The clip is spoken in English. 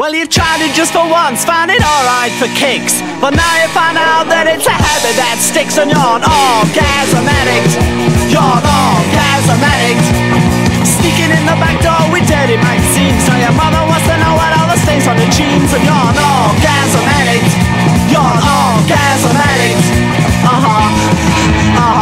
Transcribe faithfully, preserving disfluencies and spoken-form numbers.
Well, you tried it just for once, found it alright for kicks, but now you find out that it's a habit that sticks, and you're an orgasm addict. You're an orgasm addict. Sneaking in the back door with dirty magazines, so your mother wants to know what all the stains on your jeans, and you're an orgasm addict. You're an orgasm addict. Uh-huh, uh-huh.